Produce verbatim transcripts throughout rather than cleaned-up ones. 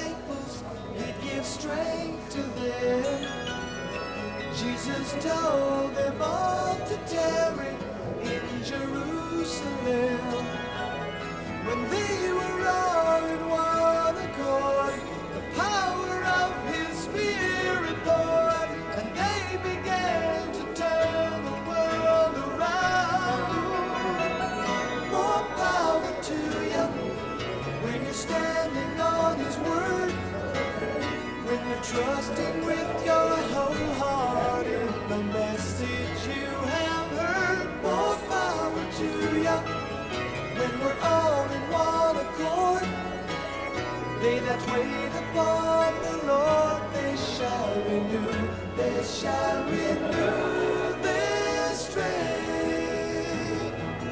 disciples, he'd give strength to them. Jesus told them all to tarry in Jerusalem. When they were all in one accord, the power of his Spirit poured, and they began to turn the world around. More power to you when you're standing on his word, when you're trusting with your whole heart in the message you have heard. More power to you when we're all in one accord. They that wait upon the Lord, they shall renew, they shall renew their strength.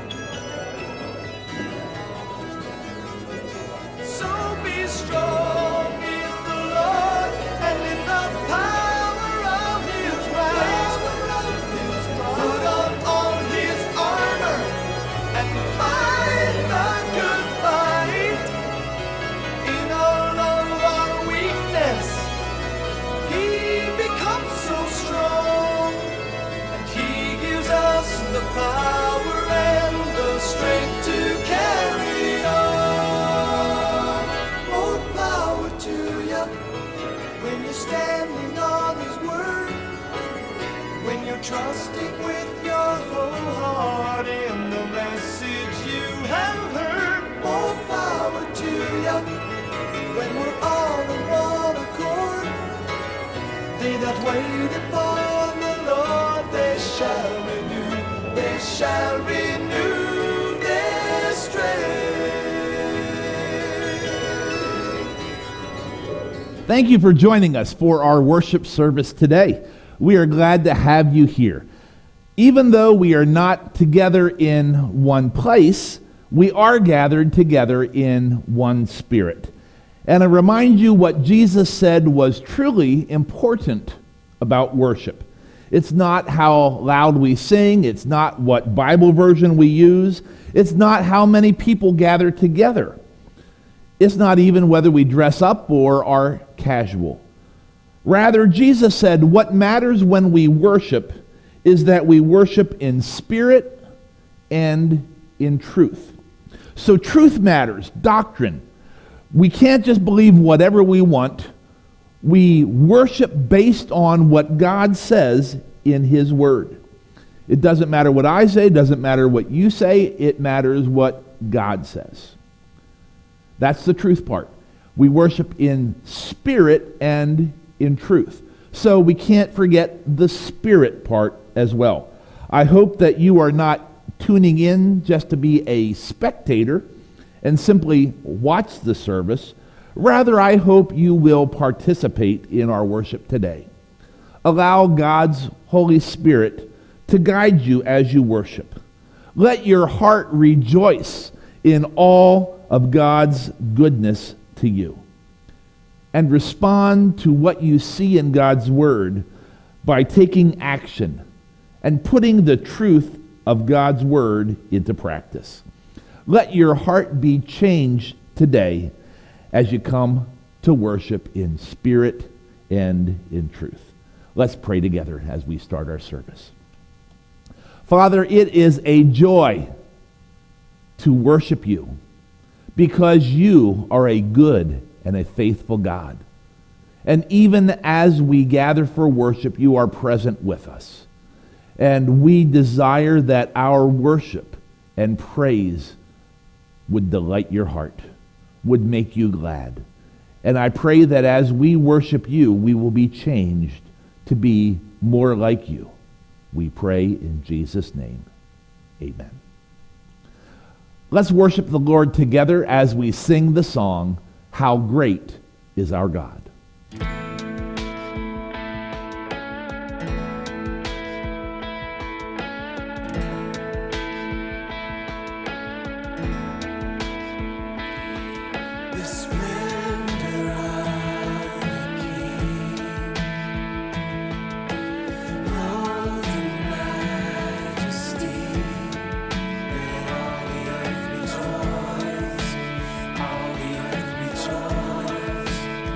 So be strong in the Lord and in the power of his might. Put on all his armor and fight the good fight. In all of our weakness, he becomes so strong, and he gives us the power and the strength to carry on. More power to you when you're standing on his word, when you're trusting with your whole heart in the message you have heard. More power to you when we're all in one accord. They that wait upon the Lord, they shall renew, they shall renew their strength. Thank you for joining us for our worship service today. We are glad to have you here. Even though we are not together in one place, we are gathered together in one spirit. And I remind you what Jesus said was truly important about worship. It's not how loud we sing. It's not what Bible version we use. It's not how many people gather together. It's not even whether we dress up or are casual. Rather, Jesus said what matters when we worship is that we worship in spirit and in truth. So truth matters, doctrine. We can't just believe whatever we want. We worship based on what God says in his word. It doesn't matter what I say, it doesn't matter what you say, it matters what God says. That's the truth part. We worship in spirit and in truth. So we can't forget the spirit part as well. I hope that you are not tuning in just to be a spectator and simply watch the service. Rather, I hope you will participate in our worship today. Allow God's Holy Spirit to guide you as you worship. Let your heart rejoice in all of God's goodness to you. And respond to what you see in God's word by taking action and putting the truth of God's word into practice. Let your heart be changed today as you come to worship in spirit and in truth. Let's pray together as we start our service. Father, it is a joy to worship you because you are a good and a faithful God. And even as we gather for worship, you are present with us. And we desire that our worship and praise would delight your heart, would make you glad. And I pray that as we worship you, we will be changed to be more like you. We pray in Jesus' name. Amen. Let's worship the Lord together as we sing the song, How Great is Our God. All the earth rejoice.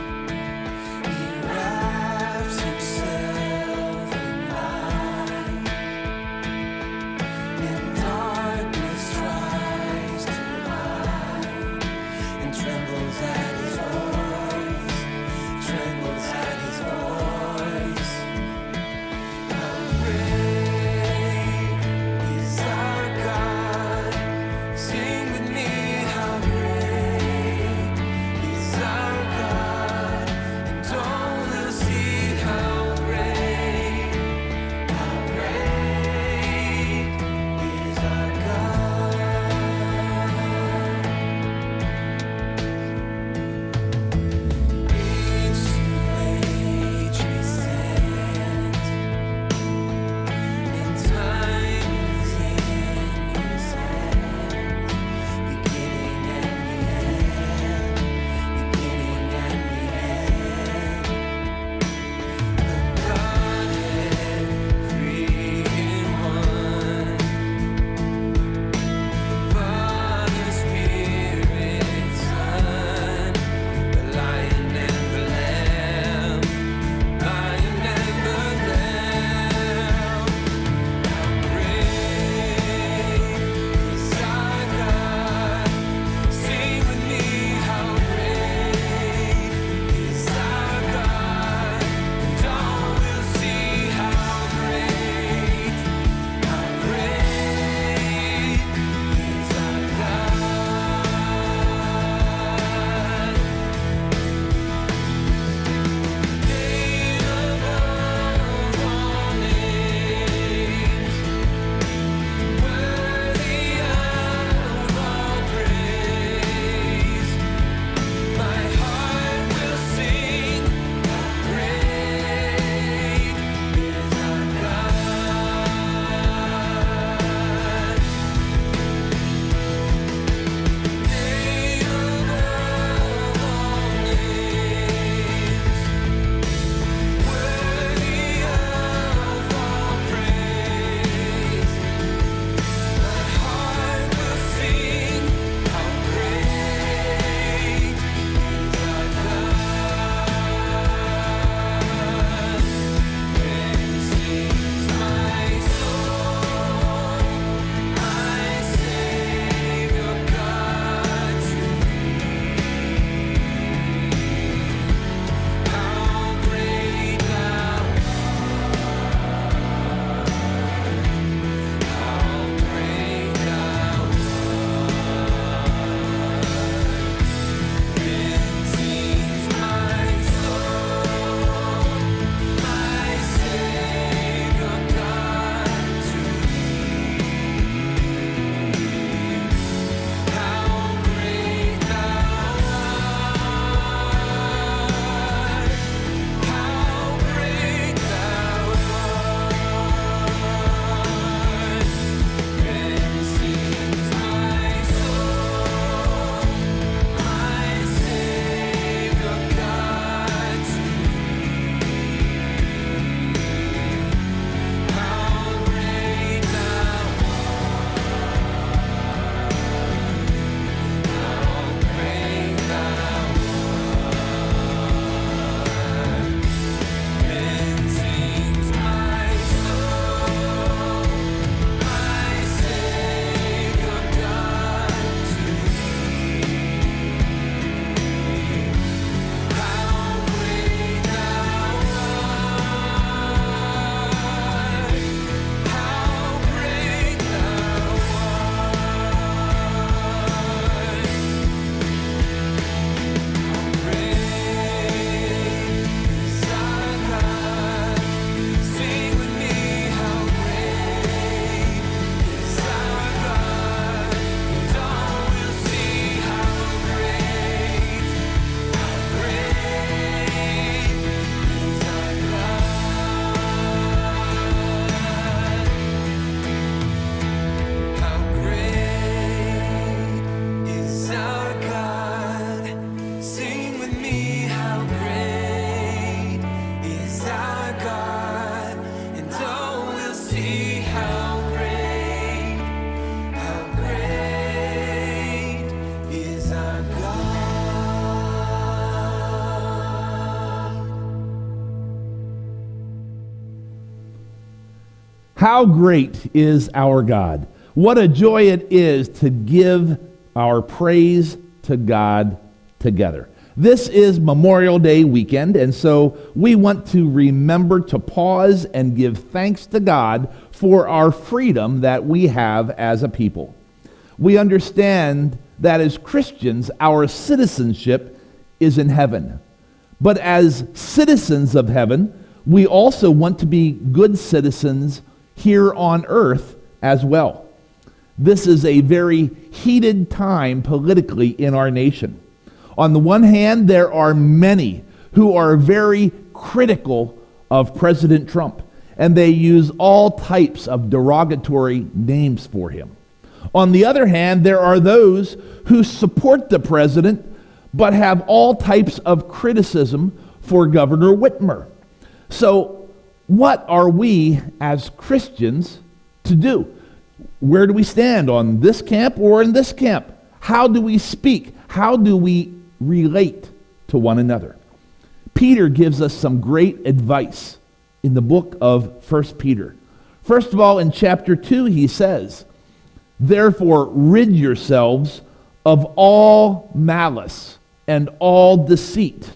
How great is our God! What a joy it is to give our praise to God together. This is Memorial Day weekend, and so we want to remember to pause and give thanks to God for our freedom that we have as a people. We understand that as Christians, our citizenship is in heaven. But as citizens of heaven, we also want to be good citizens here on earth as well. This is a very heated time politically in our nation. On the one hand, there are many who are very critical of President Trump, and they use all types of derogatory names for him. On the other hand, there are those who support the president but have all types of criticism for Governor Whitmer. So, what are we as Christians to do? Where do we stand, on this camp or in this camp? How do we speak? How do we relate to one another? Peter gives us some great advice in the book of First Peter. First of all, in chapter two, he says, "Therefore rid yourselves of all malice and all deceit,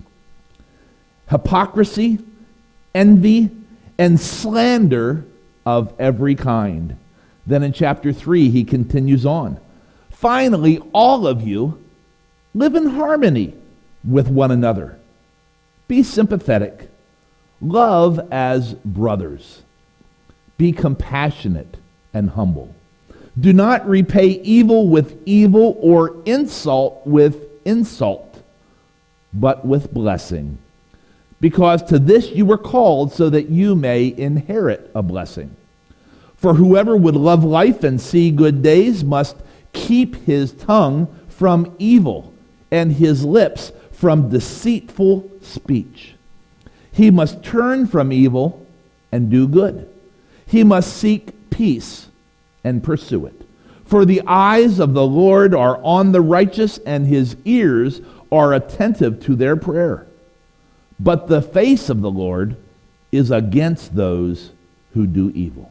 hypocrisy, envy, and slander of every kind." Then in chapter three, he continues on. "Finally, all of you live in harmony with one another. Be sympathetic. Love as brothers. Be compassionate and humble. Do not repay evil with evil or insult with insult, but with blessing. Because to this you were called, so that you may inherit a blessing. For whoever would love life and see good days must keep his tongue from evil and his lips from deceitful speech. He must turn from evil and do good. He must seek peace and pursue it. For the eyes of the Lord are on the righteous, and his ears are attentive to their prayer. But the face of the Lord is against those who do evil."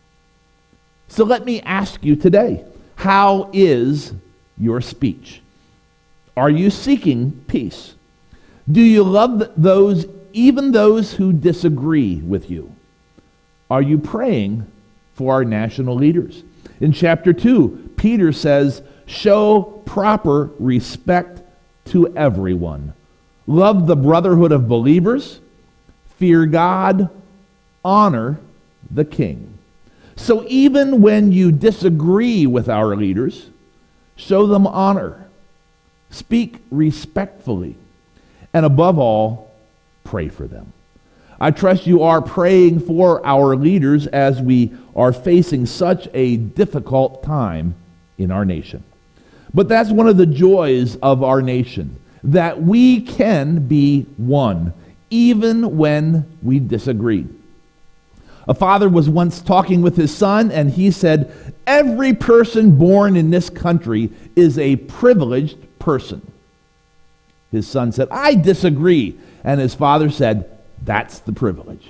So let me ask you today, how is your speech? Are you seeking peace? Do you love those, even those who disagree with you? Are you praying for our national leaders? In chapter two, Peter says, "Show proper respect to everyone. Love the brotherhood of believers. Fear God. Honor the king." So even when you disagree with our leaders, show them honor. Speak respectfully. And above all, pray for them. I trust you are praying for our leaders as we are facing such a difficult time in our nation. But that's one of the joys of our nation, that we can be one, even when we disagree. A father was once talking with his son, and he said, "Every person born in this country is a privileged person." His son said, "I disagree." And his father said, "That's the privilege."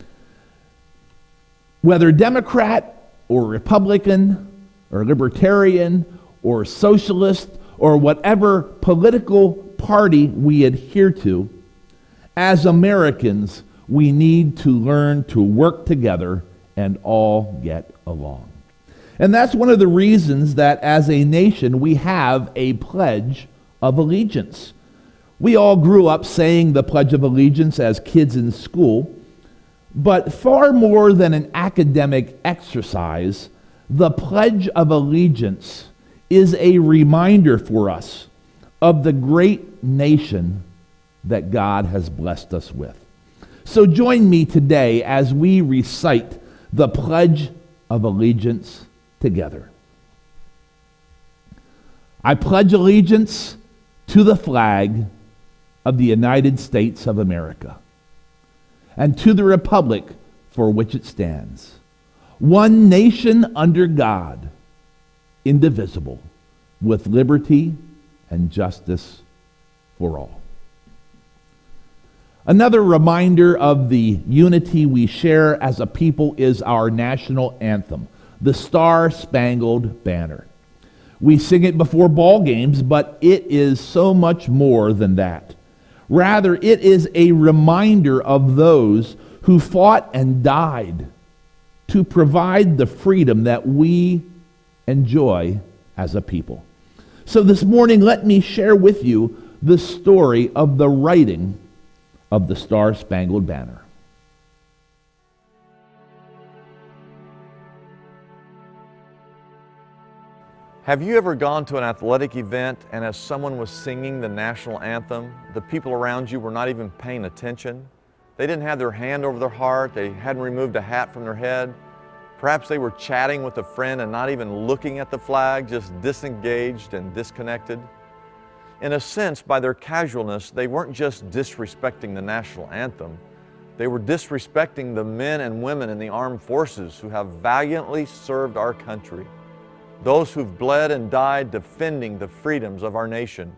Whether Democrat or Republican or Libertarian or Socialist or whatever political party we adhere to, as Americans, we need to learn to work together and all get along. And that's one of the reasons that as a nation we have a Pledge of Allegiance. We all grew up saying the Pledge of Allegiance as kids in school, but far more than an academic exercise, the Pledge of Allegiance is a reminder for us of the great nation that God has blessed us with. So join me today as we recite the Pledge of Allegiance together. I pledge allegiance to the flag of the United States of America and to the republic for which it stands, one nation under God, indivisible, with liberty and justice for all. Another reminder of the unity we share as a people is our national anthem, the Star-Spangled Banner. We sing it before ball games, but it is so much more than that. Rather, it is a reminder of those who fought and died to provide the freedom that we enjoy as a people. So this morning, let me share with you the story of the writing of the Star-Spangled Banner. Have you ever gone to an athletic event and as someone was singing the national anthem, the people around you were not even paying attention? They didn't have their hand over their heart, they hadn't removed a hat from their head. Perhaps they were chatting with a friend and not even looking at the flag, just disengaged and disconnected. In a sense, by their casualness, they weren't just disrespecting the national anthem, they were disrespecting the men and women in the armed forces who have valiantly served our country, those who've bled and died defending the freedoms of our nation.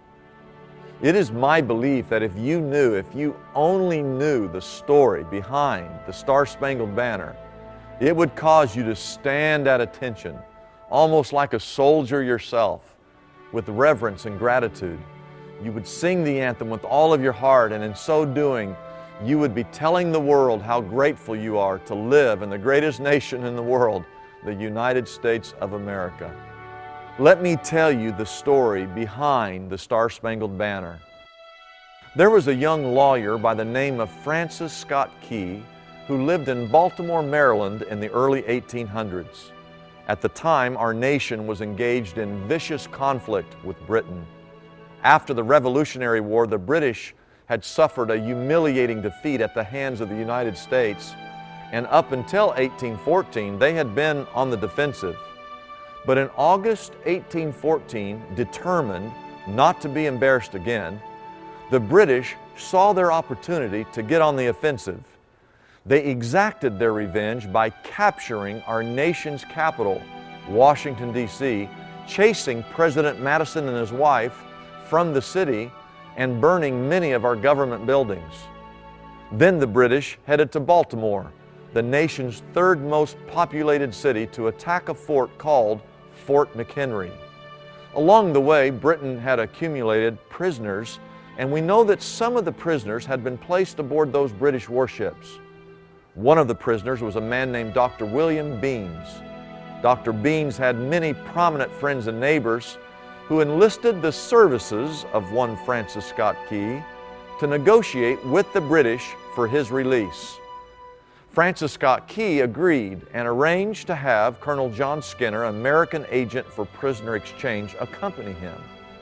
It is my belief that if you knew, if you only knew the story behind the Star-Spangled Banner, it would cause you to stand at attention, almost like a soldier yourself, with reverence and gratitude. You would sing the anthem with all of your heart, and in so doing, you would be telling the world how grateful you are to live in the greatest nation in the world, the United States of America. Let me tell you the story behind the Star-Spangled Banner. There was a young lawyer by the name of Francis Scott Key who lived in Baltimore, Maryland in the early eighteen hundreds. At the time, our nation was engaged in vicious conflict with Britain. After the Revolutionary War, the British had suffered a humiliating defeat at the hands of the United States, and up until eighteen fourteen, they had been on the defensive. But in August eighteen fourteen, determined not to be embarrassed again, the British saw their opportunity to get on the offensive. They exacted their revenge by capturing our nation's capital, Washington, D C, chasing President Madison and his wife from the city and burning many of our government buildings. Then the British headed to Baltimore, the nation's third most populated city, to attack a fort called Fort McHenry. Along the way, Britain had accumulated prisoners, and we know that some of the prisoners had been placed aboard those British warships. One of the prisoners was a man named Doctor William Beans. Doctor Beans had many prominent friends and neighbors who enlisted the services of one Francis Scott Key to negotiate with the British for his release. Francis Scott Key agreed and arranged to have Colonel John Skinner, American agent for prisoner exchange, accompany him.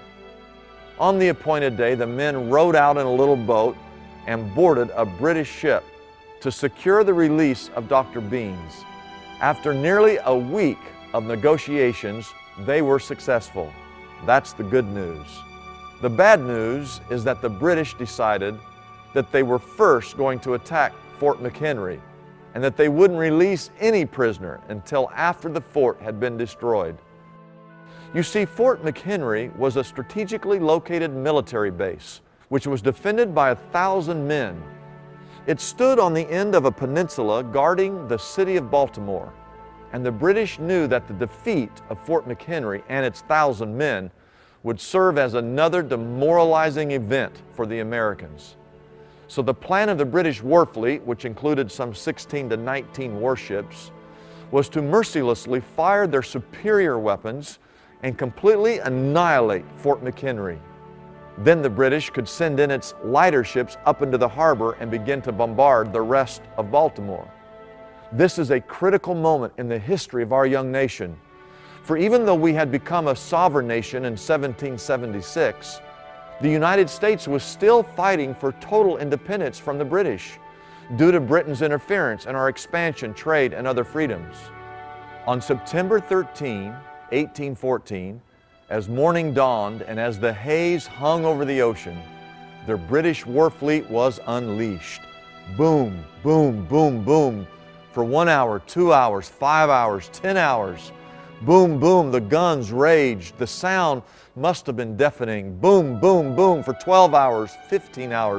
On the appointed day, the men rowed out in a little boat and boarded a British ship to secure the release of Doctor Beans. After nearly a week of negotiations, they were successful. That's the good news. The bad news is that the British decided that they were first going to attack Fort McHenry and that they wouldn't release any prisoner until after the fort had been destroyed. You see, Fort McHenry was a strategically located military base which was defended by a thousand men. It stood on the end of a peninsula guarding the city of Baltimore, and the British knew that the defeat of Fort McHenry and its thousand men would serve as another demoralizing event for the Americans. So the plan of the British war fleet, which included some sixteen to nineteen warships, was to mercilessly fire their superior weapons and completely annihilate Fort McHenry. Then the British could send in its lighter ships up into the harbor and begin to bombard the rest of Baltimore. This is a critical moment in the history of our young nation. For even though we had become a sovereign nation in seventeen seventy-six, the United States was still fighting for total independence from the British due to Britain's interference in our expansion, trade, and other freedoms. On September thirteenth, eighteen fourteen, as morning dawned and as the haze hung over the ocean, the British war fleet was unleashed. Boom, boom, boom, boom. For one hour, two hours, five hours, ten hours. Boom, boom, the guns raged. The sound must have been deafening. Boom, boom, boom for twelve hours, fifteen hours,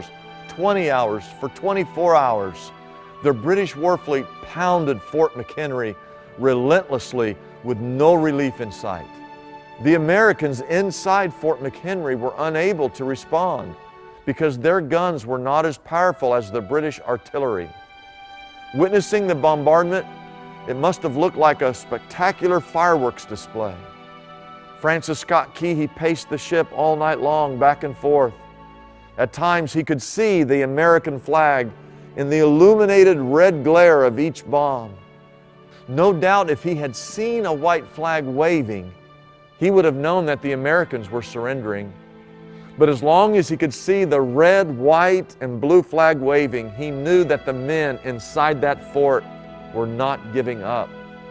twenty hours, for twenty-four hours, the British war fleet pounded Fort McHenry relentlessly with no relief in sight. The Americans inside Fort McHenry were unable to respond because their guns were not as powerful as the British artillery. Witnessing the bombardment, it must have looked like a spectacular fireworks display. Francis Scott Key, he paced the ship all night long, back and forth. At times he could see the American flag in the illuminated red glare of each bomb. No doubt if he had seen a white flag waving, he would have known that the Americans were surrendering. But as long as he could see the red, white, and blue flag waving, he knew that the men inside that fort were not giving up.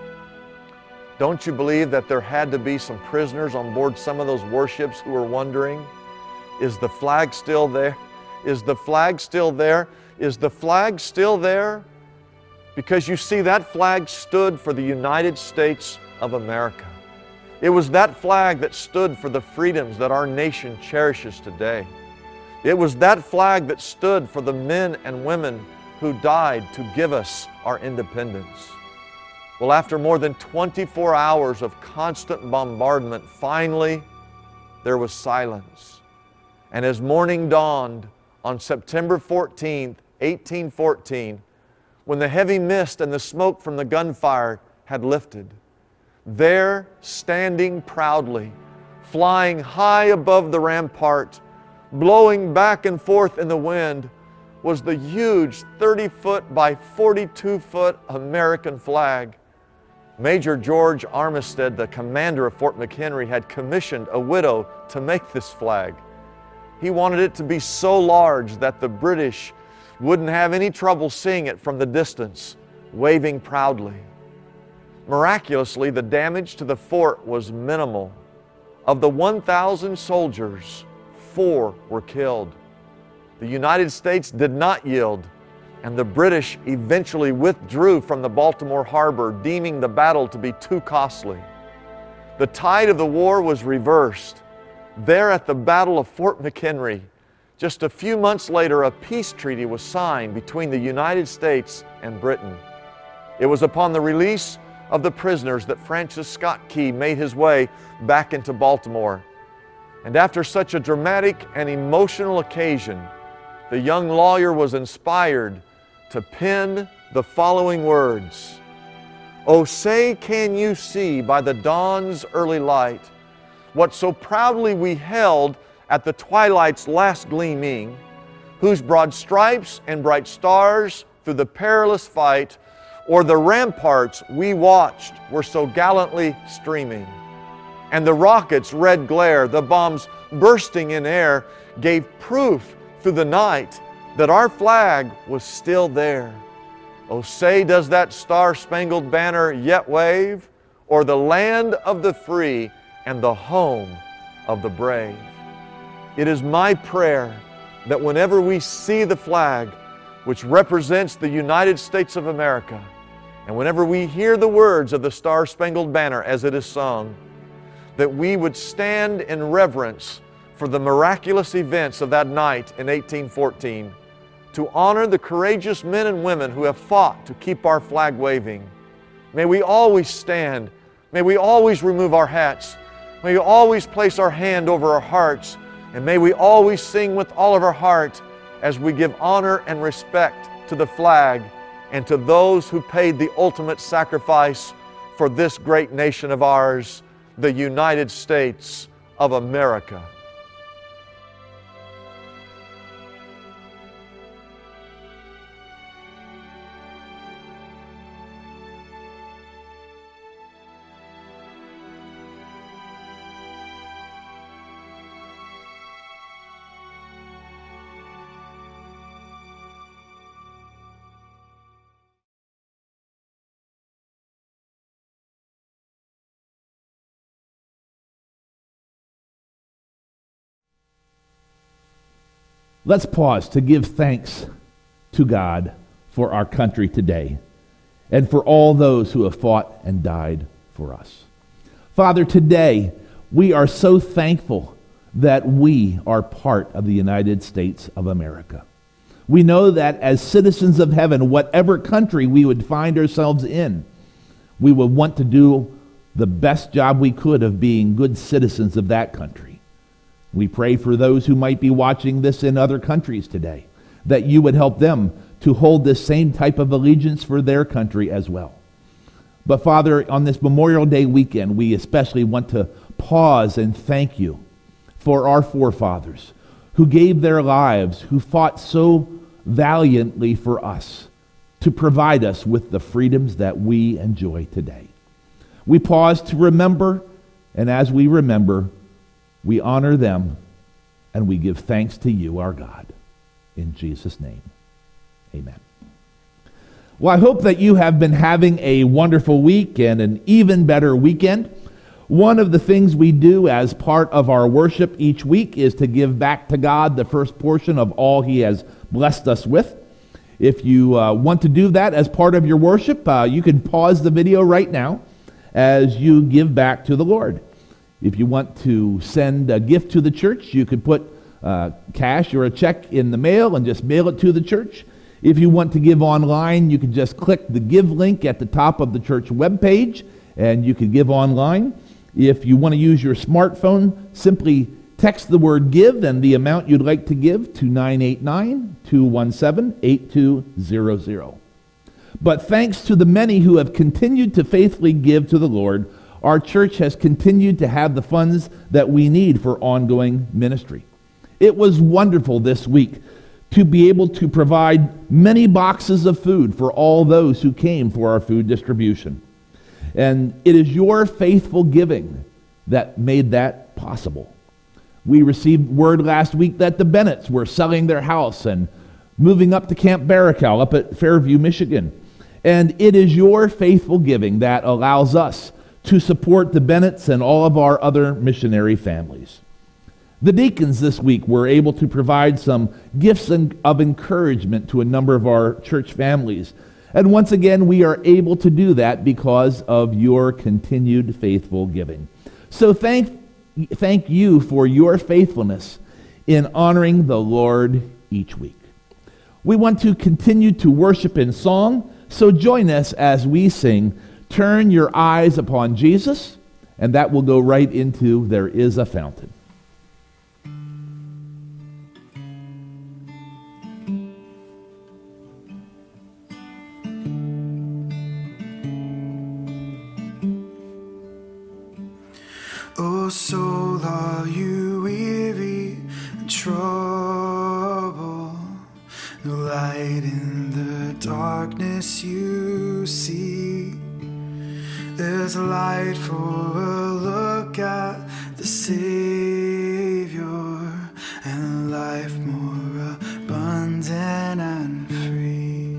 Don't you believe that there had to be some prisoners on board some of those warships who were wondering, is the flag still there? Is the flag still there? Is the flag still there? Because you see, that flag stood for the United States of America. It was that flag that stood for the freedoms that our nation cherishes today. It was that flag that stood for the men and women who died to give us our independence. Well, after more than twenty-four hours of constant bombardment, finally there was silence. And as morning dawned on September fourteenth, eighteen fourteen, when the heavy mist and the smoke from the gunfire had lifted, there, standing proudly, flying high above the rampart, blowing back and forth in the wind, was the huge thirty foot by forty-two foot American flag. Major George Armistead, the commander of Fort McHenry, had commissioned a widow to make this flag. He wanted it to be so large that the British wouldn't have any trouble seeing it from the distance, waving proudly. Miraculously, the damage to the fort was minimal. Of the one thousand soldiers, four were killed. The United States did not yield, and the British eventually withdrew from the Baltimore harbor, deeming the battle to be too costly. The tide of the war was reversed. There at the Battle of Fort McHenry, just a few months later, a peace treaty was signed between the United States and Britain. It was upon the release of the prisoners that Francis Scott Key made his way back into Baltimore. And after such a dramatic and emotional occasion, the young lawyer was inspired to pen the following words: "Oh, say can you see by the dawn's early light what so proudly we held at the twilight's last gleaming, whose broad stripes and bright stars through the perilous fight o'er the ramparts we watched were so gallantly streaming. And the rockets' red glare, the bombs bursting in air, gave proof through the night that our flag was still there. Oh, say does that star-spangled banner yet wave o'er the land of the free and the home of the brave?" It is my prayer that whenever we see the flag, which represents the United States of America, and whenever we hear the words of the Star-Spangled Banner as it is sung, that we would stand in reverence for the miraculous events of that night in eighteen fourteen, to honor the courageous men and women who have fought to keep our flag waving. May we always stand. May we always remove our hats. May we always place our hand over our hearts. And may we always sing with all of our heart as we give honor and respect to the flag and to those who paid the ultimate sacrifice for this great nation of ours, the United States of America. Let's pause to give thanks to God for our country today and for all those who have fought and died for us. Father, today we are so thankful that we are part of the United States of America. We know that as citizens of heaven, whatever country we would find ourselves in, we would want to do the best job we could of being good citizens of that country. We pray for those who might be watching this in other countries today, that you would help them to hold this same type of allegiance for their country as well. But Father, on this Memorial Day weekend, we especially want to pause and thank you for our forefathers who gave their lives, who fought so valiantly for us to provide us with the freedoms that we enjoy today. We pause to remember, and as we remember, we honor them and we give thanks to you, our God. In Jesus' name, amen. Well, I hope that you have been having a wonderful week and an even better weekend. One of the things we do as part of our worship each week is to give back to God the first portion of all he has blessed us with. If you uh, want to do that as part of your worship, uh, you can pause the video right now as you give back to the Lord. If you want to send a gift to the church, you could put uh, cash or a check in the mail and just mail it to the church. If you want to give online, you can just click the give link at the top of the church webpage and you can give online. If you want to use your smartphone, simply text the word give and the amount you'd like to give to nine eight nine, two one seven, eight two zero zero. But thanks to the many who have continued to faithfully give to the Lord, our church has continued to have the funds that we need for ongoing ministry. It was wonderful this week to be able to provide many boxes of food for all those who came for our food distribution. And it is your faithful giving that made that possible. We received word last week that the Bennetts were selling their house and moving up to Camp Barracal up at Fairview, Michigan. And it is your faithful giving that allows us to support the Bennetts and all of our other missionary families. The deacons this week were able to provide some gifts of encouragement to a number of our church families. And once again, we are able to do that because of your continued faithful giving. So thank, thank you for your faithfulness in honoring the Lord each week. We want to continue to worship in song, so join us as we sing, "Turn Your Eyes Upon Jesus," and that will go right into "There Is a Fountain." Oh, soul, are you weary and troubled? No light in the darkness you see. There's a light for a look at the Savior, and life more abundant and free.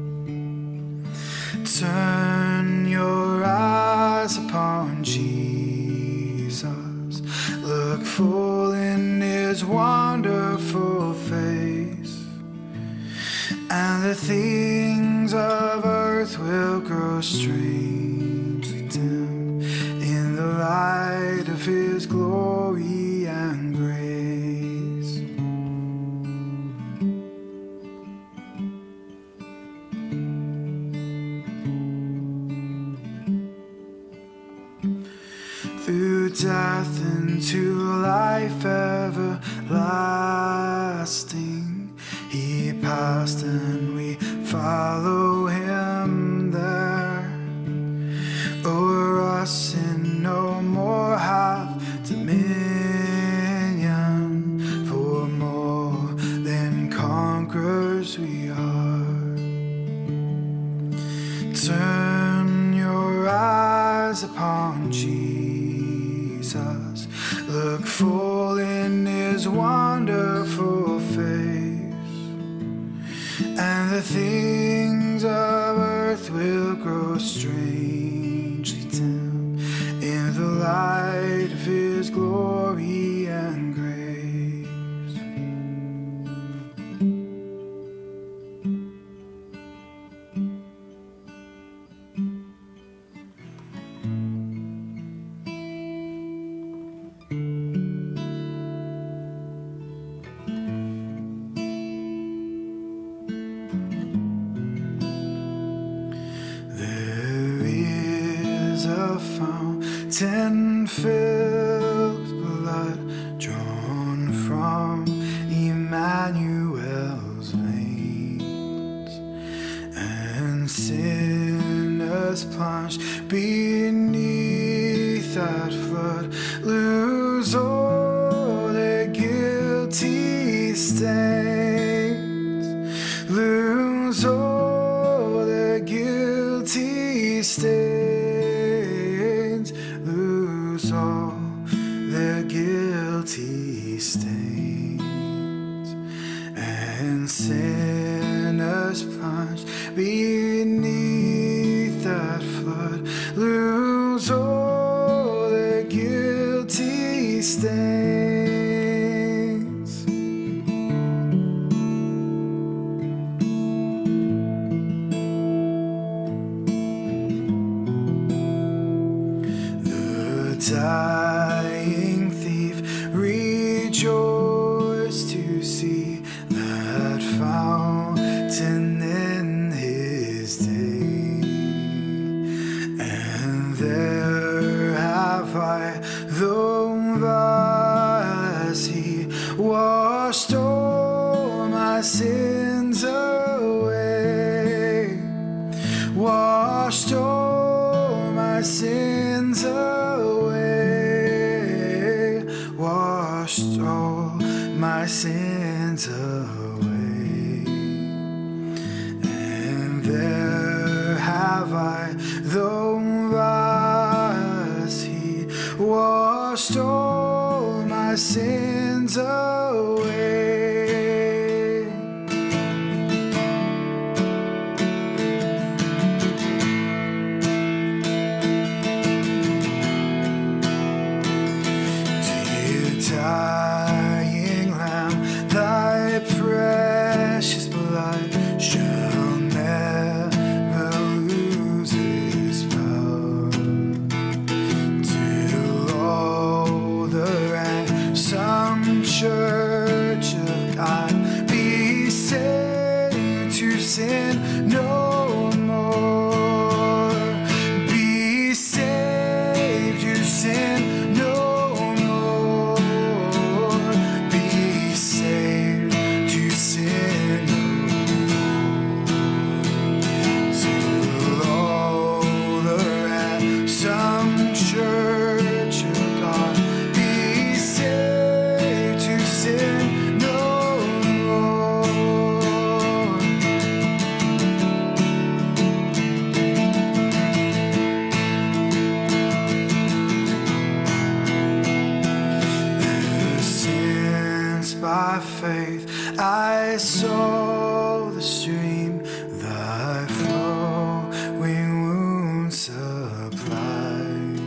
Turn your eyes upon Jesus. Look full in his wonderful face, and the things of earth will grow strangely dim in the light of his glory and grace. Through death into life everlasting, he passed and we follow him there. O'er us sin no more have dominion, for more than conquerors we are. Turn your eyes upon Jesus. Look full in his wonderful face, and the things of earth will grow strangely dim in the light of his glory and grace. is a fountain filled with blood drawn from Emmanuel's veins, and sinners plunged beneath that flood lose all their guilty stains, lose all their guilty stains, lose all their guilty stains, and sinners plunged beneath that flood lose all their guilty stains. The dying thief rejoiced to see that fountain in his day, and there have I, though as he washed all my sins away, washed all my sins away, washed all my sins away, and there have I, though as he washed all my sins away. Dear dying Lamb, thy precious blood shall never lose its power, till all the ransomed church of God be saved to sin no more, be saved to sin no more, be saved to sin no more, till all the ransomed church of God be saved to sin no more. Ever since by faith I saw the stream thy flowing wounds supplied,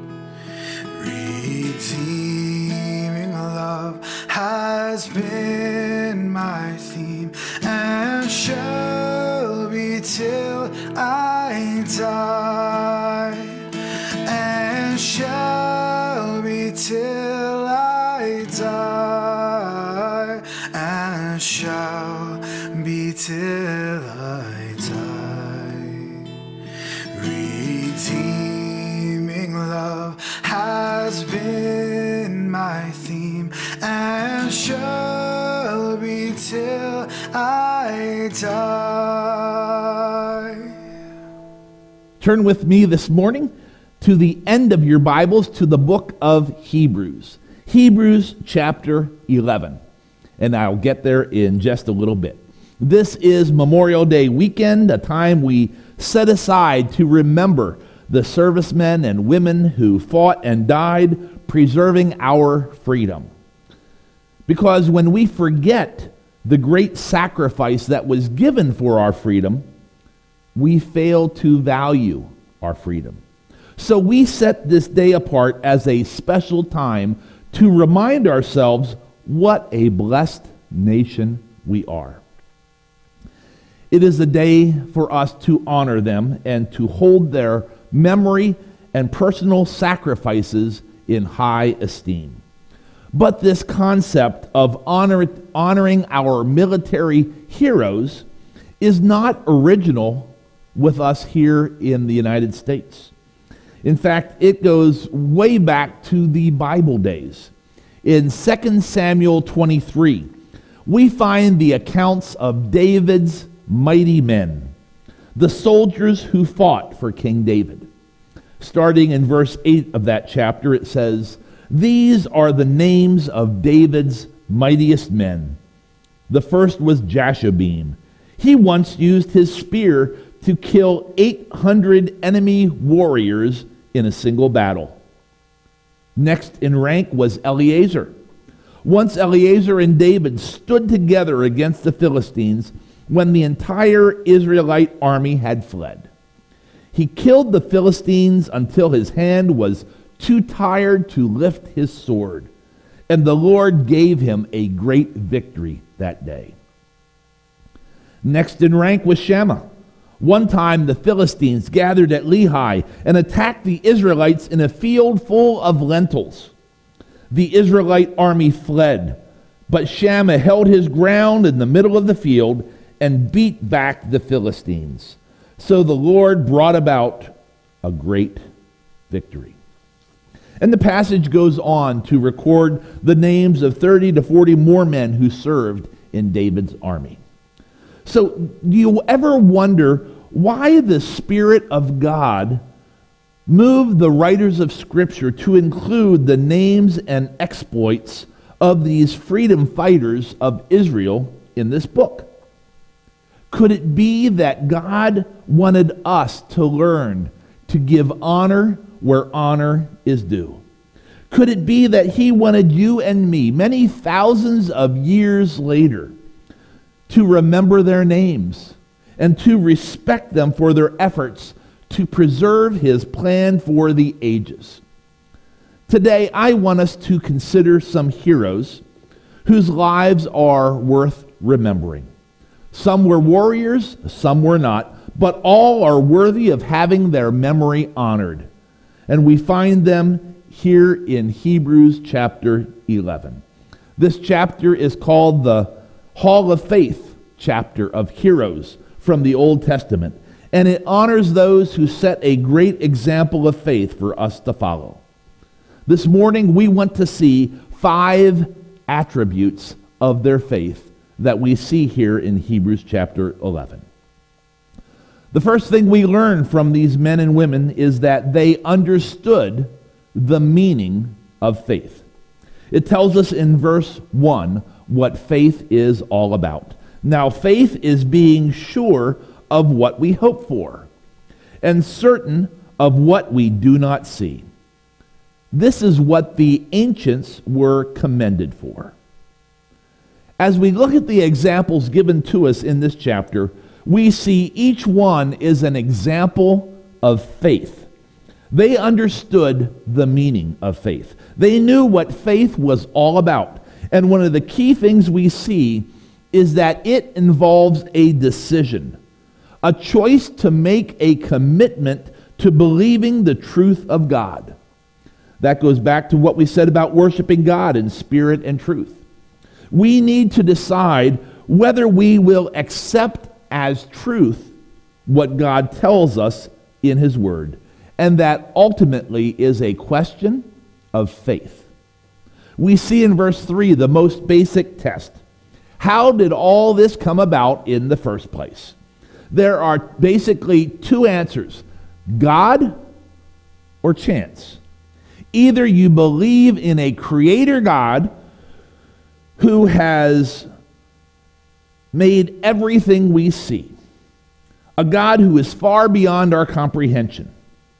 redeeming love has been my theme and shall be till I die, and shall be till I die, and shall be till I die. Redeeming love has been my theme and shall be till I die. Turn with me this morning to the end of your Bibles to the book of Hebrews. Hebrews chapter eleven. And I'll get there in just a little bit. This is Memorial Day weekend, a time we set aside to remember the servicemen and women who fought and died preserving our freedom. Because when we forget the great sacrifice that was given for our freedom, we fail to value our freedom. So we set this day apart as a special time to remind ourselves what a blessed nation we are. It is a day for us to honor them and to hold their memory and personal sacrifices in high esteem. But this concept of honor, honoring our military heroes is not original with us here in the United States. In fact, it goes way back to the Bible days. In Second Samuel twenty-three, we find the accounts of David's mighty men, the soldiers who fought for King David. Starting in verse eight of that chapter, it says, "These are the names of David's mightiest men. The first was Jashobeam. He once used his spear to kill eight hundred enemy warriors in a single battle. Next in rank was Eleazar. Once Eleazar and David stood together against the Philistines when the entire Israelite army had fled. He killed the Philistines until his hand was too tired to lift his sword, and the Lord gave him a great victory that day. Next in rank was Shammah. One time the Philistines gathered at Lehi and attacked the Israelites in a field full of lentils. The Israelite army fled, but Shammah held his ground in the middle of the field and beat back the Philistines. So the Lord brought about a great victory." And the passage goes on to record the names of thirty to forty more men who served in David's army. So do you ever wonder why the Spirit of God moved the writers of Scripture to include the names and exploits of these freedom fighters of Israel in this book? Could it be that God wanted us to learn to give honor where honor is due? Could it be that he wanted you and me, many thousands of years later, to remember their names and to respect them for their efforts to preserve his plan for the ages? Today, I want us to consider some heroes whose lives are worth remembering. Some were warriors, some were not, but all are worthy of having their memory honored. And we find them here in Hebrews chapter eleven. This chapter is called the Hall of Faith chapter of heroes from the Old Testament, and it honors those who set a great example of faith for us to follow. This morning we want to see five attributes of their faith that we see here in Hebrews chapter eleven. The first thing we learn from these men and women is that they understood the meaning of faith. It tells us in verse one what faith is all about. Now, faith is being sure of what we hope for and certain of what we do not see. This is what the ancients were commended for. As we look at the examples given to us in this chapter, we see each one is an example of faith. They understood the meaning of faith. They knew what faith was all about. And one of the key things we see is that it involves a decision, a choice to make a commitment to believing the truth of God. That goes back to what we said about worshiping God in spirit and truth. We need to decide whether we will accept as truth what God tells us in his word. And that ultimately is a question of faith. We see in verse three the most basic test. How did all this come about in the first place? There are basically two answers: God or chance. Either you believe in a creator God who has made everything we see, a God who is far beyond our comprehension,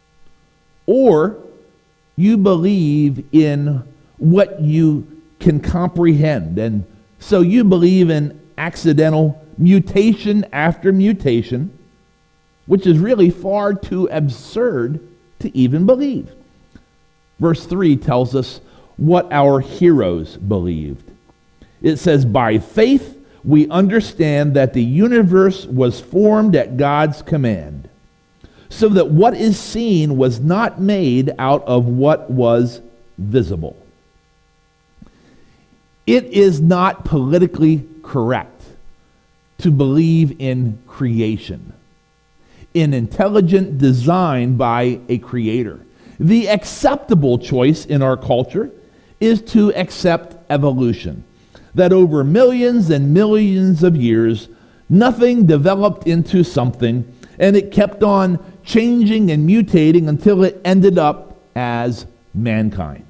or you believe in what you can comprehend, and so you believe in accidental mutation after mutation, which is really far too absurd to even believe. Verse three tells us what our heroes believed. It says, by faith we understand that the universe was formed at God's command, so that what is seen was not made out of what was visible. It is not politically correct to believe in creation, in intelligent design by a creator. The acceptable choice in our culture is to accept evolution, that over millions and millions of years, nothing developed into something, and it kept on changing and mutating until it ended up as mankind.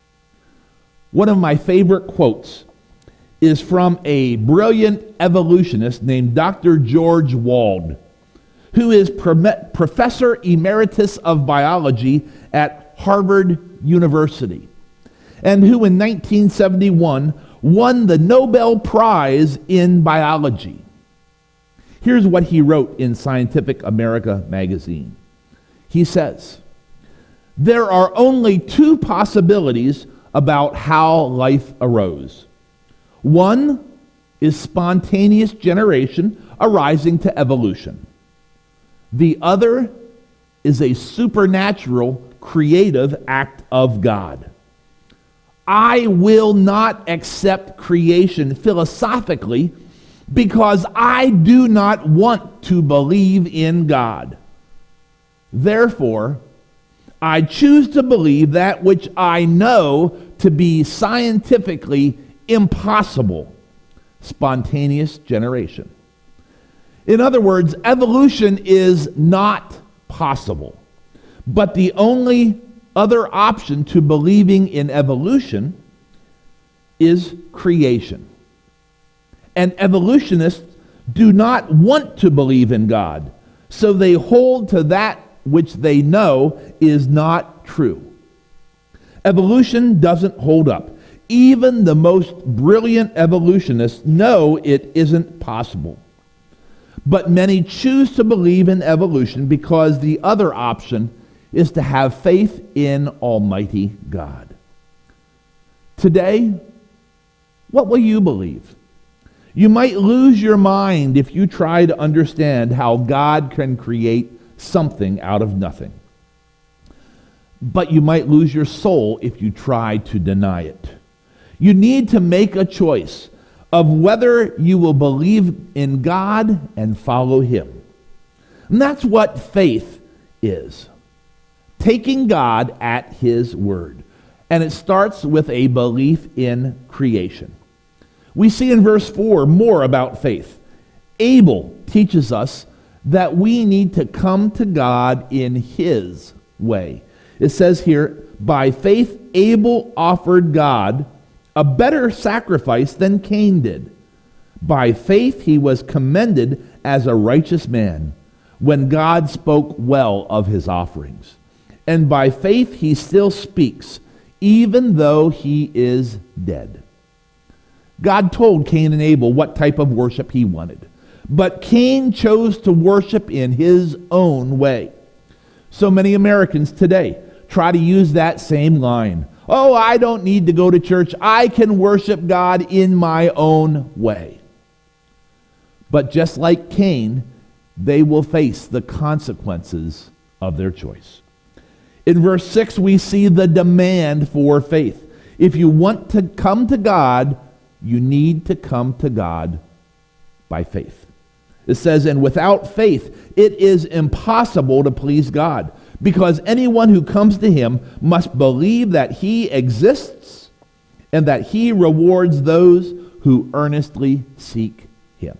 One of my favorite quotes is from a brilliant evolutionist named Doctor George Wald, who is Professor Emeritus of Biology at Harvard University, and who in nineteen seventy-one won the Nobel Prize in Biology. Here's what he wrote in Scientific America magazine. He says, "There are only two possibilities about how life arose. One is spontaneous generation arising to evolution. The other is a supernatural creative act of God. I will not accept creation philosophically because I do not want to believe in God. Therefore, I choose to believe that which I know to be scientifically impossible: spontaneous generation." In other words, evolution is not possible. But the only other option to believing in evolution is creation. And evolutionists do not want to believe in God, so they hold to that which they know is not true. Evolution doesn't hold up. Even the most brilliant evolutionists know it isn't possible. But many choose to believe in evolution because the other option is to have faith in Almighty God. Today, what will you believe? You might lose your mind if you try to understand how God can create something out of nothing. But you might lose your soul if you try to deny it. You need to make a choice of whether you will believe in God and follow Him. And that's what faith is. Taking God at His word. And it starts with a belief in creation. We see in verse four more about faith. Abel teaches us that we need to come to God in His way. It says here, by faith Abel offered God a better sacrifice than Cain did. By faith he was commended as a righteous man when God spoke well of his offerings. And by faith he still speaks, even though he is dead. God told Cain and Abel what type of worship he wanted. But Cain chose to worship in his own way. So many Americans today try to use that same line. Oh, I don't need to go to church. I can worship God in my own way. But just like Cain, they will face the consequences of their choice. In verse six, we see the demand for faith. If you want to come to God, you need to come to God by faith. It says, and without faith, it is impossible to please God, because anyone who comes to Him must believe that He exists and that He rewards those who earnestly seek Him.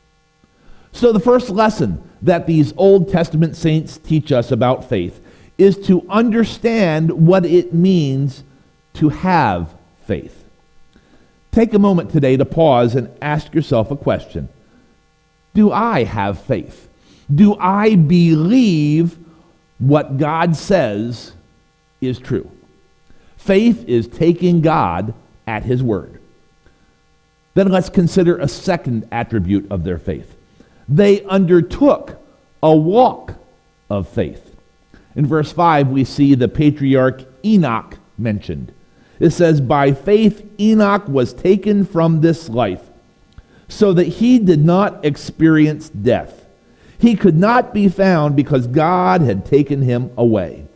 So the first lesson that these Old Testament saints teach us about faith is to understand what it means to have faith. Take a moment today to pause and ask yourself a question. Do I have faith? Do I believe what God says is true? Faith is taking God at His word. Then let's consider a second attribute of their faith. They undertook a walk of faith. In verse five, we see the patriarch Enoch mentioned. It says, by faith Enoch was taken from this life, so that he did not experience death. He could not be found because God had taken him away.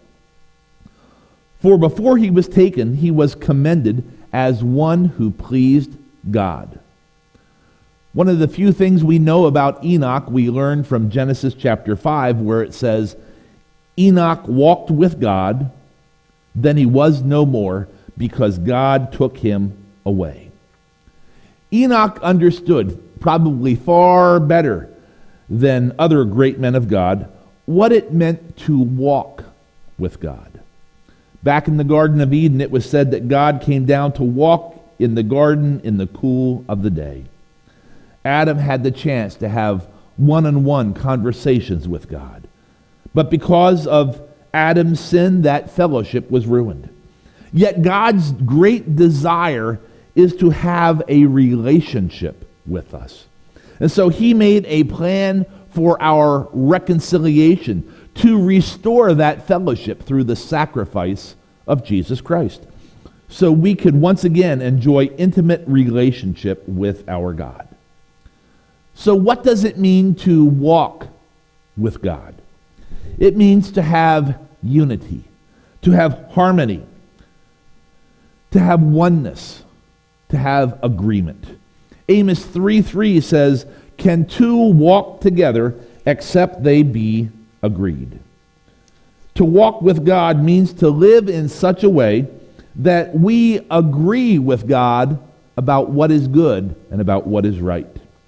For before he was taken, he was commended as one who pleased God. One of the few things we know about Enoch we learn from Genesis chapter five, where it says, Enoch walked with God, Then he was no more, because God took him away. Enoch understood, probably far better than other great men of God, what it meant to walk with God. Back in the Garden of Eden, it was said that God came down to walk in the garden in the cool of the day. Adam had the chance to have one-on-one conversations with God. But because of Adam's sin, that fellowship was ruined. Yet God's great desire is to have a relationship with us. And so he made a plan for our reconciliation, to restore that fellowship through the sacrifice of Jesus Christ, so we could once again enjoy intimate relationship with our God. So what does it mean to walk with God? It means to have unity, to have harmony, to have oneness, to have agreement. Amos three three says, "Can two walk together except they be agreed?" To walk with God means to live in such a way that we agree with God about what is good and about what is right.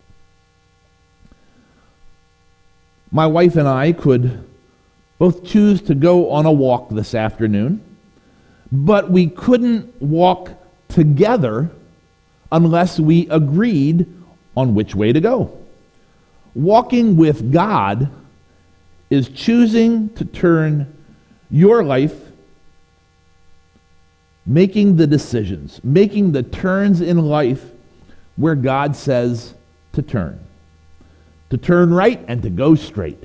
My wife and I could both choose to go on a walk this afternoon, but we couldn't walk together unless we agreed on which way to go. Walking with God is choosing to turn your life, making the decisions, making the turns in life where God says to turn. To turn right and to go straight.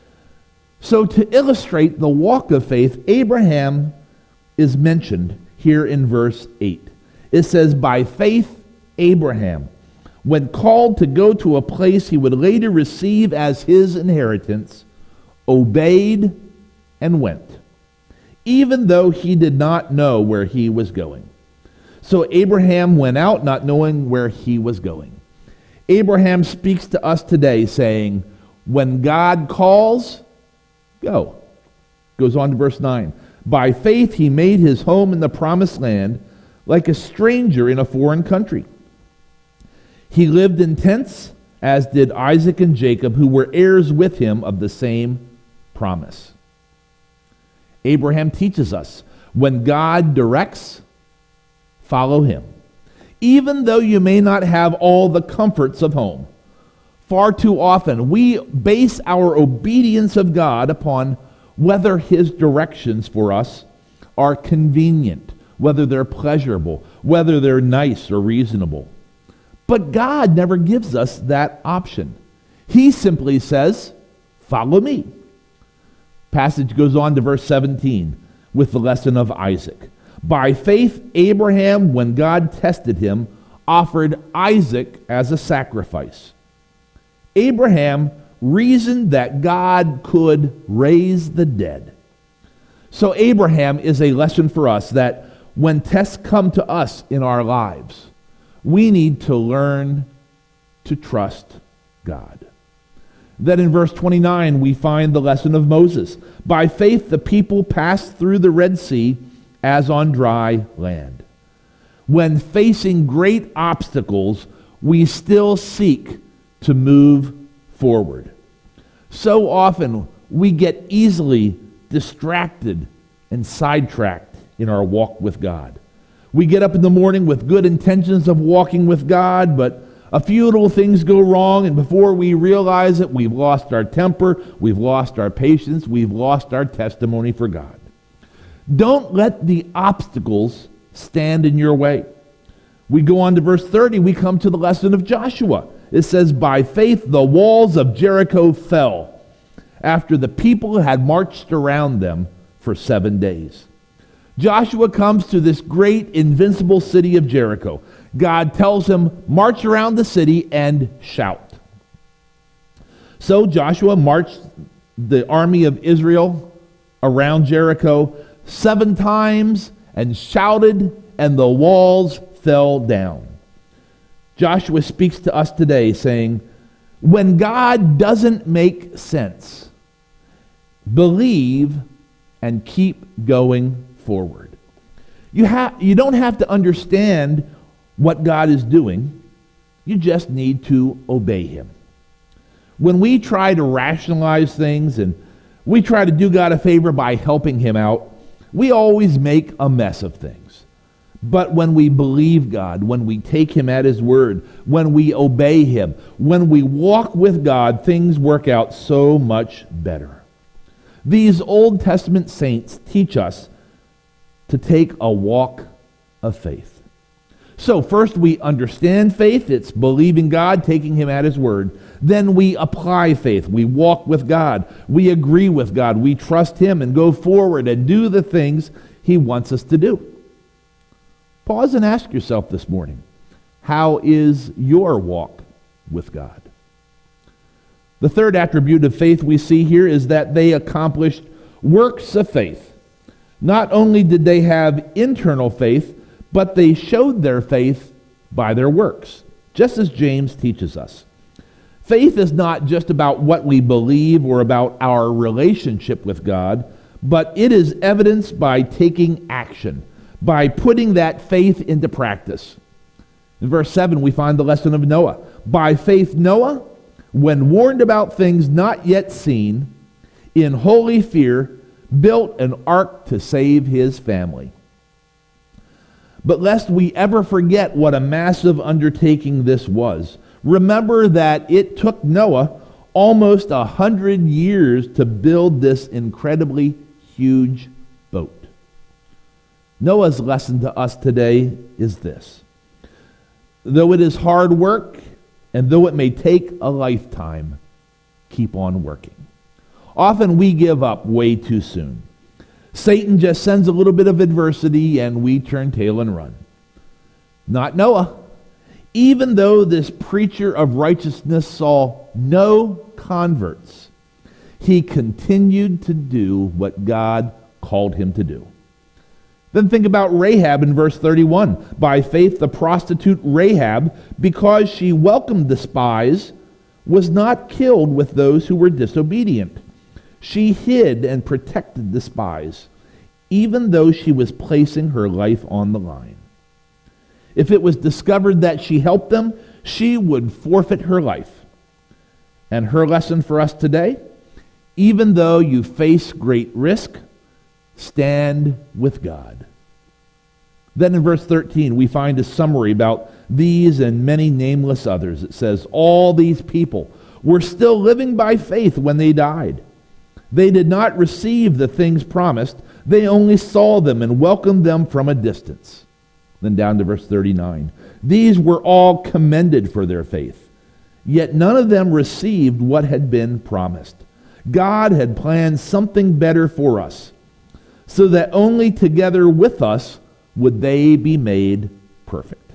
So to illustrate the walk of faith, Abraham is mentioned here in verse eight. It says, "By faith, Abraham, when called to go to a place he would later receive as his inheritance, obeyed and went, even though he did not know where he was going." So Abraham went out not knowing where he was going. Abraham speaks to us today saying, when God calls, go. Goes on to verse nine. By faith he made his home in the promised land like a stranger in a foreign country. He lived in tents, as did Isaac and Jacob, who were heirs with him of the same promise. Abraham teaches us, when God directs, follow him. Even though you may not have all the comforts of home. Far too often, we base our obedience of God upon whether his directions for us are convenient, whether they're pleasurable, whether they're nice or reasonable. But God never gives us that option. He simply says, follow me. Passage goes on to verse seventeen with the lesson of Isaac. By faith, Abraham, when God tested him, offered Isaac as a sacrifice. Abraham reasoned that God could raise the dead. So Abraham is a lesson for us that when tests come to us in our lives, we need to learn to trust God. Then in verse twenty-nine, we find the lesson of Moses. By faith, the people passed through the Red Sea as on dry land. When facing great obstacles, we still seek to move forward. So often, we get easily distracted and sidetracked in our walk with God. We get up in the morning with good intentions of walking with God, but a few little things go wrong, and before we realize it, we've lost our temper, we've lost our patience, we've lost our testimony for God. Don't let the obstacles stand in your way. We go on to verse thirty, we come to the lesson of Joshua. It says, by faith the walls of Jericho fell after the people had marched around them for seven days. Joshua comes to this great invincible city of Jericho. God tells him, march around the city and shout. So Joshua marched the army of Israel around Jericho seven times and shouted, and the walls fell down. Joshua speaks to us today saying, when God doesn't make sense, believe and keep going forward. You, ha- you don't have to understand what God is doing. You just need to obey him. When we try to rationalize things and we try to do God a favor by helping him out, we always make a mess of things. But when we believe God, when we take him at his word, when we obey him, when we walk with God, things work out so much better. These Old Testament saints teach us to take a walk of faith. So first we understand faith. It's believing God, taking him at his word. Then we apply faith. We walk with God. We agree with God. We trust him and go forward and do the things he wants us to do. Pause and ask yourself this morning, how is your walk with God? The third attribute of faith we see here is that they accomplished works of faith. Not only did they have internal faith, but they showed their faith by their works, just as James teaches us. Faith is not just about what we believe or about our relationship with God, but it is evidenced by taking action, by putting that faith into practice. In verse seven, we find the lesson of Noah. By faith, Noah, when warned about things not yet seen, in holy fear, built an ark to save his family. But lest we ever forget what a massive undertaking this was, remember that it took Noah almost a hundred years to build this incredibly huge boat. Noah's lesson to us today is this. Though it is hard work, and though it may take a lifetime, keep on working. Often we give up way too soon. Satan just sends a little bit of adversity and we turn tail and run. Not Noah. Even though this preacher of righteousness saw no converts, he continued to do what God called him to do. Then think about Rahab in verse thirty-one. By faith, the prostitute Rahab, because she welcomed the spies, was not killed with those who were disobedient. She hid and protected the spies, even though she was placing her life on the line. If it was discovered that she helped them, she would forfeit her life. And her lesson for us today, even though you face great risk, stand with God. Then in verse thirteen, we find a summary about these and many nameless others. It says, all these people were still living by faith when they died. They did not receive the things promised. They only saw them and welcomed them from a distance. Then down to verse thirty-nine. These were all commended for their faith, yet none of them received what had been promised. God had planned something better for us, so that only together with us would they be made perfect.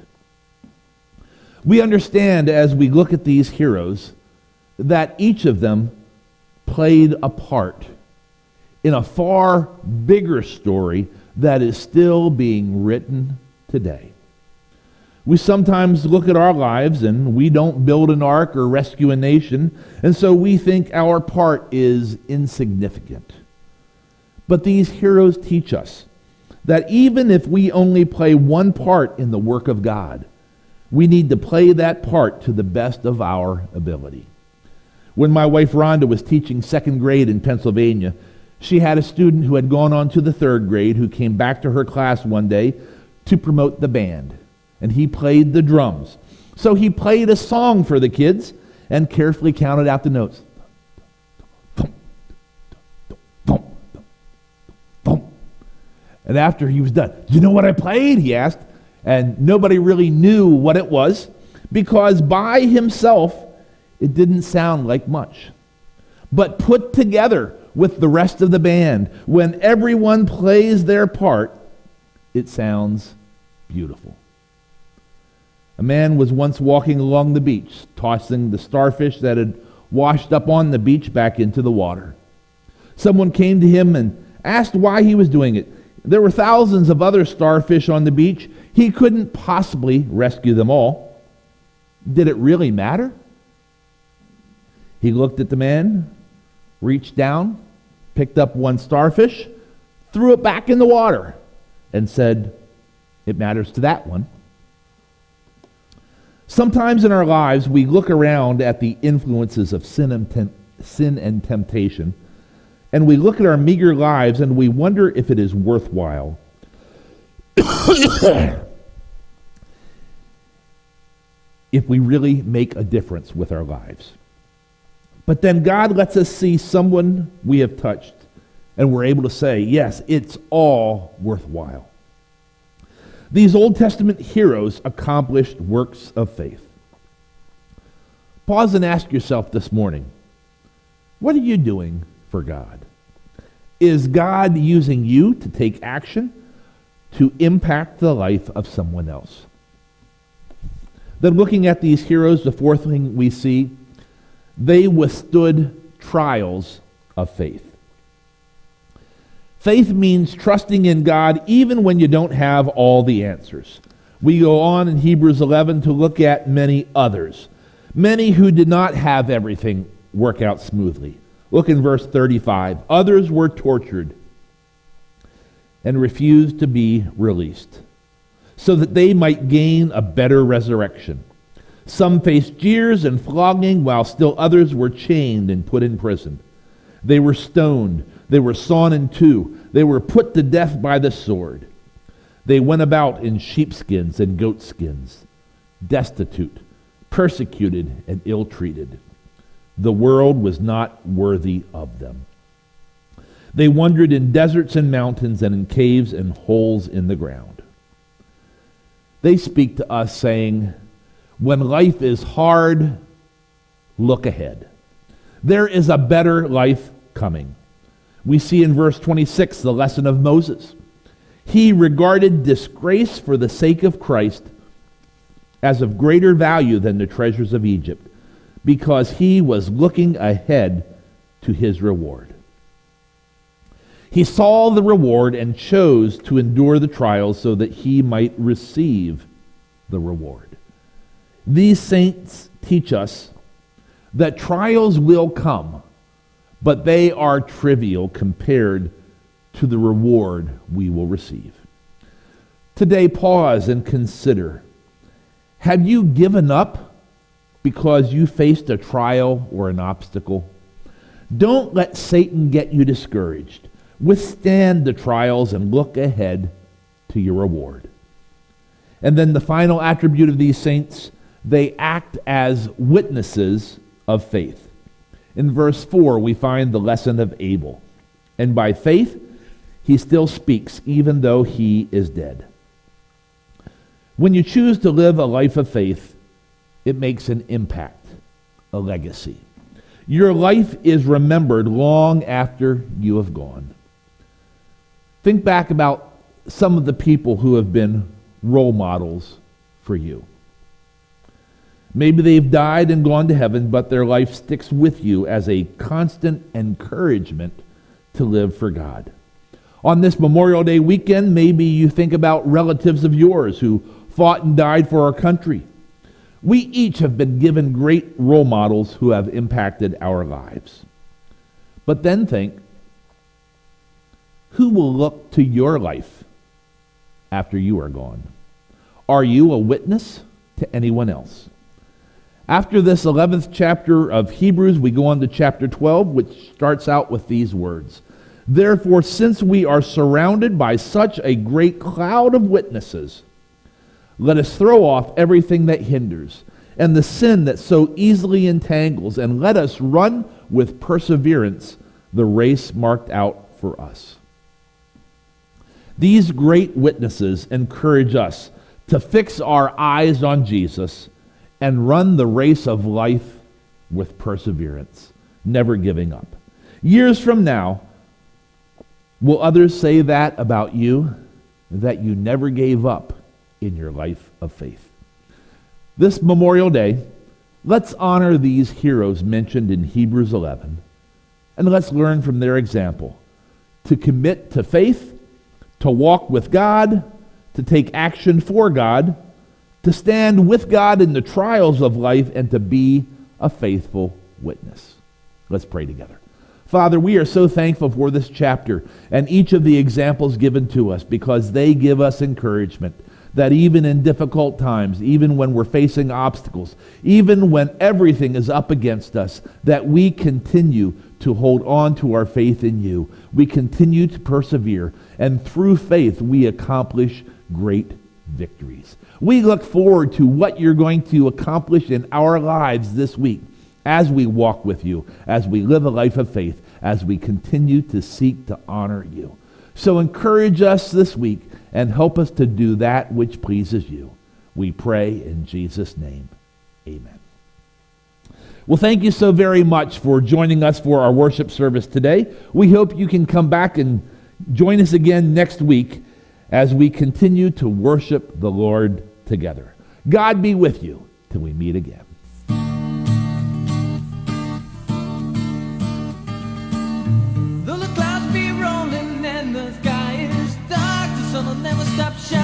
We understand as we look at these heroes that each of them played a part in a far bigger story that is still being written today. We sometimes look at our lives and we don't build an ark or rescue a nation, and so we think our part is insignificant. But these heroes teach us that even if we only play one part in the work of God, we need to play that part to the best of our ability. When my wife Rhonda was teaching second grade in Pennsylvania, she had a student who had gone on to the third grade who came back to her class one day to promote the band, and he played the drums. So he played a song for the kids and carefully counted out the notes. And after he was done, "Do you know what I played?" he asked. And nobody really knew what it was, because by himself, it didn't sound like much. But put together with the rest of the band, when everyone plays their part, it sounds beautiful. A man was once walking along the beach, tossing the starfish that had washed up on the beach back into the water. Someone came to him and asked why he was doing it. There were thousands of other starfish on the beach. He couldn't possibly rescue them all. Did it really matter? He looked at the man, reached down, picked up one starfish, threw it back in the water, and said, it matters to that one. Sometimes in our lives, we look around at the influences of sin and, tem- sin and temptation, and we look at our meager lives and we wonder if it is worthwhile. If we really make a difference with our lives. But then God lets us see someone we have touched, and we're able to say, yes, it's all worthwhile. These Old Testament heroes accomplished works of faith. Pause and ask yourself this morning, what are you doing for God? Is God using you to take action to impact the life of someone else? Then looking at these heroes, the fourth thing we see, they withstood trials of faith. Faith means trusting in God even when you don't have all the answers. We go on in Hebrews eleven to look at many others, many who did not have everything work out smoothly. Look in verse thirty-five. Others were tortured and refused to be released, so that they might gain a better resurrection. Some faced jeers and flogging, while still others were chained and put in prison. They were stoned. They were sawn in two. They were put to death by the sword. They went about in sheepskins and goatskins, destitute, persecuted, and ill-treated. The world was not worthy of them. They wandered in deserts and mountains and in caves and holes in the ground. They speak to us saying, when life is hard, look ahead. There is a better life coming. We see in verse twenty-six the lesson of Moses. He regarded disgrace for the sake of Christ as of greater value than the treasures of Egypt, because he was looking ahead to his reward. He saw the reward and chose to endure the trials so that he might receive the reward. These saints teach us that trials will come, but they are trivial compared to the reward we will receive. Today, pause and consider. Have you given up because you faced a trial or an obstacle? Don't let Satan get you discouraged. Withstand the trials and look ahead to your reward. And then the final attribute of these saints, they act as witnesses of faith. In verse four, we find the lesson of Abel. And by faith, he still speaks, even though he is dead. When you choose to live a life of faith, it makes an impact, a legacy. Your life is remembered long after you have gone. Think back about some of the people who have been role models for you. Maybe they've died and gone to heaven, but their life sticks with you as a constant encouragement to live for God. On this Memorial Day weekend, maybe you think about relatives of yours who fought and died for our country. We each have been given great role models who have impacted our lives. But then think, who will look to your life after you are gone? Are you a witness to anyone else? After this eleventh chapter of Hebrews, we go on to chapter twelve, which starts out with these words. Therefore, since we are surrounded by such a great cloud of witnesses, let us throw off everything that hinders and the sin that so easily entangles, and let us run with perseverance the race marked out for us. These great witnesses encourage us to fix our eyes on Jesus and run the race of life with perseverance, never giving up. Years from now, will others say that about you, that you never gave up in your life of faith? This Memorial Day, let's honor these heroes mentioned in Hebrews eleven, and let's learn from their example to commit to faith, to walk with God, to take action for God, to stand with God in the trials of life, and to be a faithful witness. Let's pray together. Father, we are so thankful for this chapter and each of the examples given to us, because they give us encouragement that even in difficult times, even when we're facing obstacles, even when everything is up against us, that we continue to hold on to our faith in you. We continue to persevere, and through faith we accomplish great victories. We look forward to what you're going to accomplish in our lives this week as we walk with you, as we live a life of faith, as we continue to seek to honor you. So encourage us this week and help us to do that which pleases you. We pray in Jesus' name. Amen. Well, thank you so very much for joining us for our worship service today. We hope you can come back and join us again next week as we continue to worship the Lord together. God be with you till we meet again. Though the clouds be rolling and the sky is dark, the sun will never stop shining.